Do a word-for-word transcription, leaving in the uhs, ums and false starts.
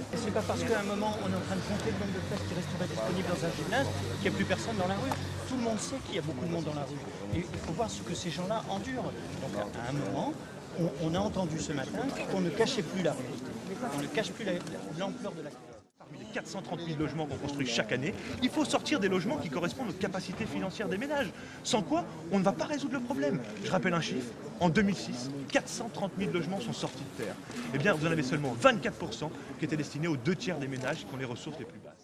Et c'est pas parce qu'à un moment on est en train de compter le nombre de places qui resteraient disponibles dans un gymnase qu'il n'y a plus personne dans la rue. Tout le monde sait qu'il y a beaucoup de monde dans la rue. Et il faut voir ce que ces gens-là endurent. Donc à un moment, on, on a entendu ce matin qu'on ne cachait plus la réalité. On ne cache plus l'ampleur de la crise. Parmi les quatre cent trente mille logements qu'on construit chaque année, il faut sortir des logements qui correspondent aux capacités financières des ménages. Sans quoi, on ne va pas résoudre le problème. Je rappelle un chiffre, en deux mille six, quatre cent trente mille logements sont sortis de terre. Eh bien, vous en avez seulement vingt-quatre pour cent qui étaient destinés aux deux tiers des ménages qui ont les ressources les plus basses.